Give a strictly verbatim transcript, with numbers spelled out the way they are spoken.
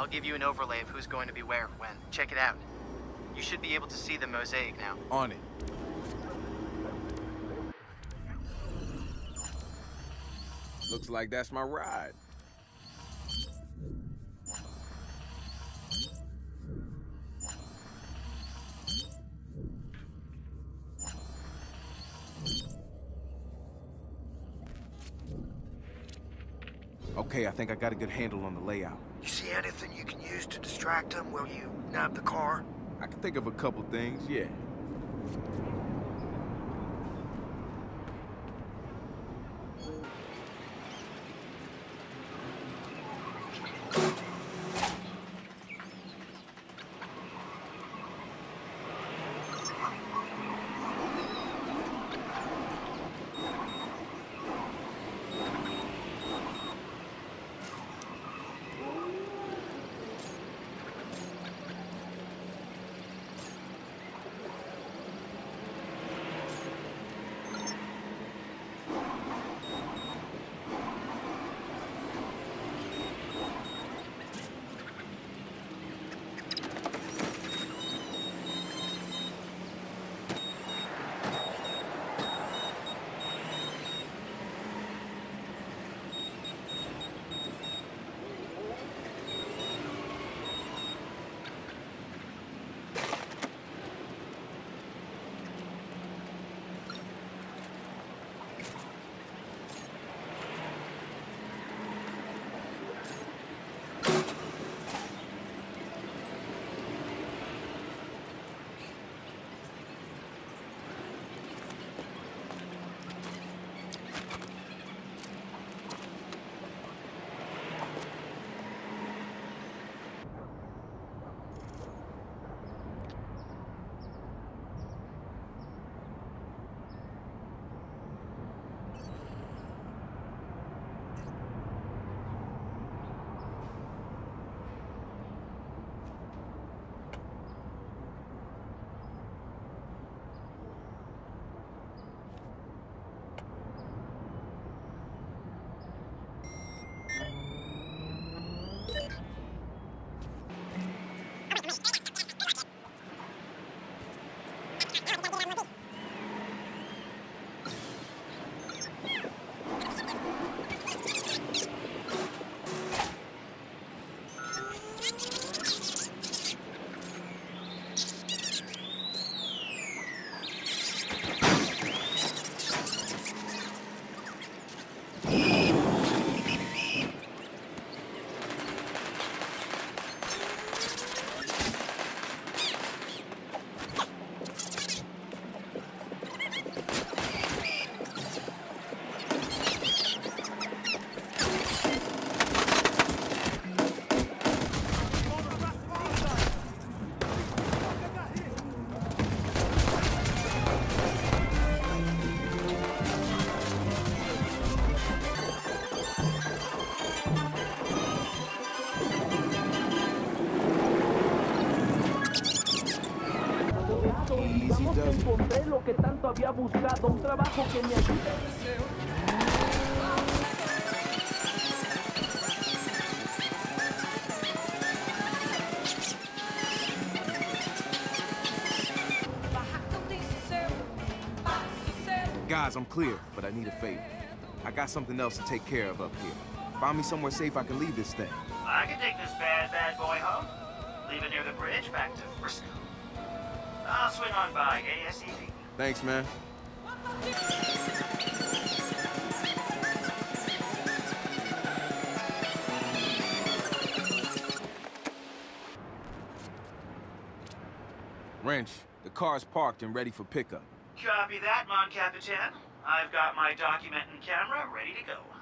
I'll give you an overlay of who's going to be where, when. Check it out. You should be able to see the mosaic now. On it. Looks like that's my ride. Okay, I think I got a good handle on the layout. You see anything you can use to distract them while you nab the car? I can think of a couple things, yeah. Encontré lo que tanto había buscado, un trabajo que me ayude. Guys, I'm clear, but I need a favor. I got something else to take care of up here. Find me somewhere safe I can leave this thing. I can take this bad, bad boy home. Leave it near the bridge back to Frisco. I'll swing on by ASAP. Thanks, man. Wrench, the car's parked and ready for pickup. Copy that, Mon Capitan. I've got my document and camera ready to go.